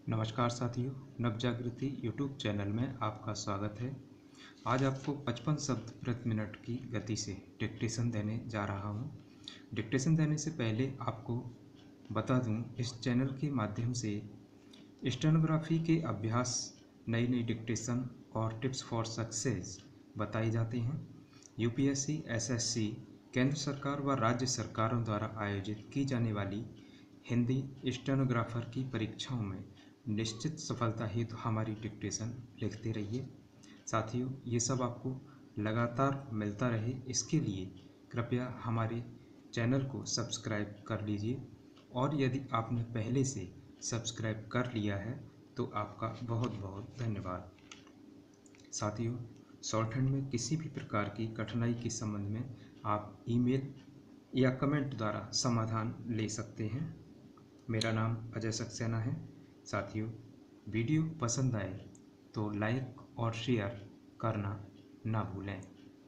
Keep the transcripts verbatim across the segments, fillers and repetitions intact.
नमस्कार साथियों, Navjagriti YouTube channel में आपका स्वागत है। आज आपको पचपन शब्द प्रति मिनट की गति से डिक्टेशन देने जा रहा हूं। डिक्टेशन देने से पहले आपको बता दूं, इस चैनल के माध्यम से स्टेनोग्राफी के अभ्यास, नई नई डिक्टेशन और टिप्स फॉर सक्सेस बताई जाती हैं। यूपीएससी, एसएससी, केंद्र सरकार व राज्य सरकारों द्वारा आयोजित की जाने वाली हिंदी स्टेनोग्राफर की परीक्षाओं में निश्चित सफलता हेतु हमारी डिक्टेशन लिखते रहिए। साथियों, ये सब आपको लगातार मिलता रहे, इसके लिए कृपया हमारे चैनल को सब्सक्राइब कर लीजिए। और यदि आपने पहले से सब्सक्राइब कर लिया है तो आपका बहुत बहुत धन्यवाद। साथियों, शॉर्टहैंड में किसी भी प्रकार की कठिनाई के संबंध में आप ईमेल या कमेंट द्वारा समाधान ले सकते हैं। मेरा नाम अजय सक्सेना है। साथियों, वीडियो पसंद आए तो लाइक और शेयर करना ना भूलें।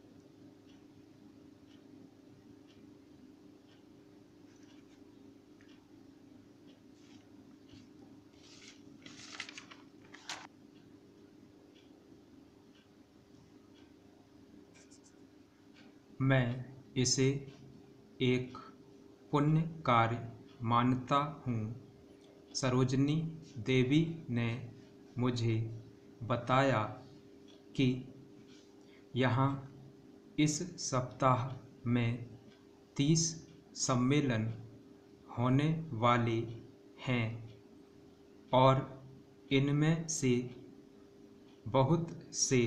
मैं इसे एक पुण्य कार्य मानता हूँ। सरोजनी देवी ने मुझे बताया कि यहाँ इस सप्ताह में तीस सम्मेलन होने वाले हैं और इनमें से बहुत से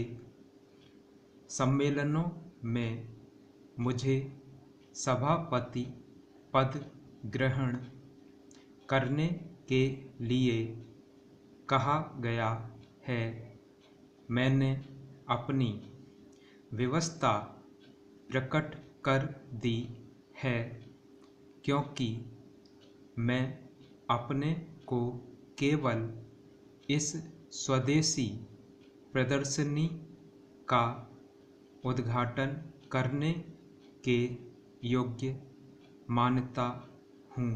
सम्मेलनों में मुझे सभापति पद ग्रहण करने के लिए कहा गया है। मैंने अपनी व्यवस्था प्रकट कर दी है, क्योंकि मैं अपने को केवल इस स्वदेशी प्रदर्शनी का उद्घाटन करने के योग्य मानता हूँ।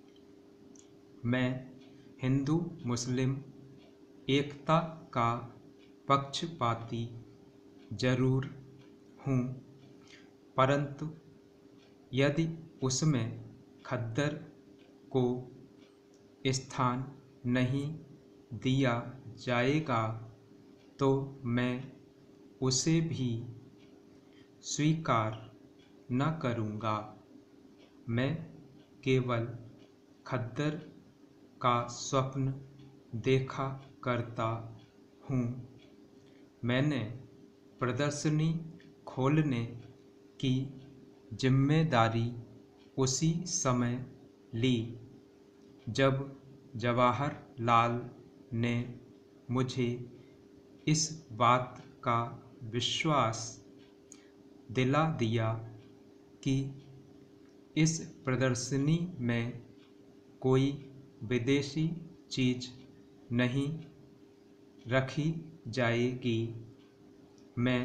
मैं हिंदू मुस्लिम एकता का पक्षपाती जरूर हूँ, परंतु यदि उसमें खद्दर को स्थान नहीं दिया जाएगा तो मैं उसे भी स्वीकार न करूँगा। मैं केवल खद्दर का स्वप्न देखा करता हूँ। मैंने प्रदर्शनी खोलने की जिम्मेदारी उसी समय ली जब जवाहरलाल ने मुझे इस बात का विश्वास दिला दिया कि इस प्रदर्शनी में कोई विदेशी चीज़ नहीं रखी जाएगी। मैं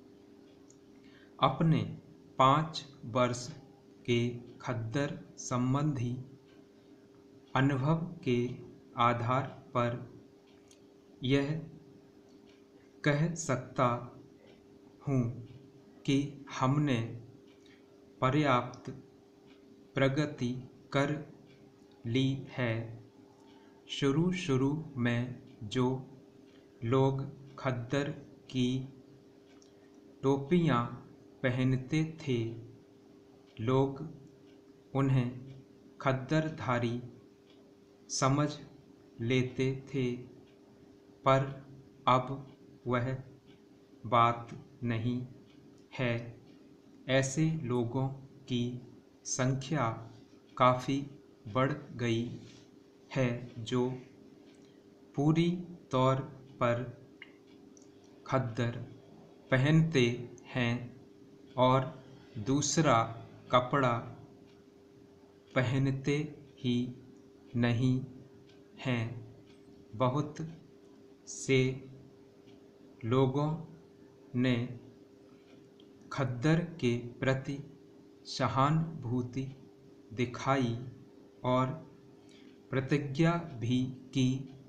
अपने पाँच वर्ष के खद्दर संबंधी अनुभव के आधार पर यह कह सकता हूँ कि हमने पर्याप्त प्रगति कर ली है। शुरू शुरू में जो लोग खद्दर की टोपियाँ पहनते थे, लोग उन्हें खद्दरधारी समझ लेते थे, पर अब वह बात नहीं है। ऐसे लोगों की संख्या काफ़ी बढ़ गई है जो पूरी तौर पर खद्दर पहनते हैं और दूसरा कपड़ा पहनते ही नहीं हैं। बहुत से लोगों ने खद्दर के प्रति सहानुभूति दिखाई और प्रतिज्ञा भी की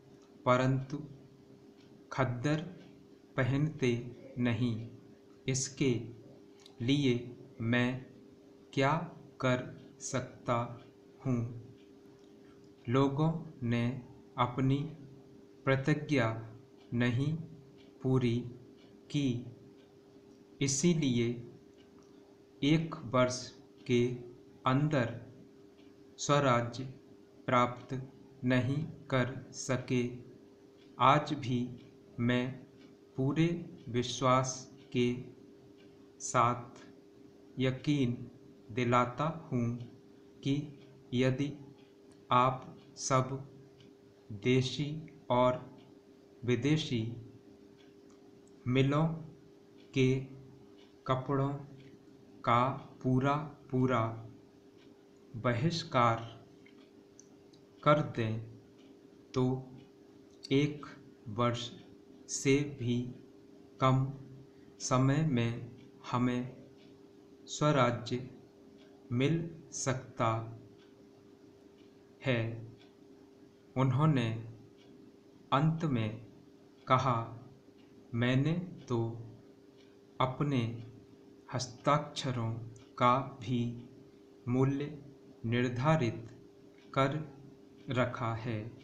परंतु खद्दर पहनते नहीं। इसके लिए मैं क्या कर सकता हूँ? लोगों ने अपनी प्रतिज्ञा नहीं पूरी की, इसीलिए एक वर्ष के अंदर स्वराज्य प्राप्त नहीं कर सके। आज भी मैं पूरे विश्वास के साथ यकीन दिलाता हूँ कि यदि आप सब देशी और विदेशी मिलों के कपड़ों का पूरा पूरा बहिष्कार कर दें तो एक वर्ष से भी कम समय में हमें स्वराज्य मिल सकता है। उन्होंने अंत में कहा, मैंने तो अपने हस्ताक्षरों का भी मूल्य निर्धारित कर रखा है।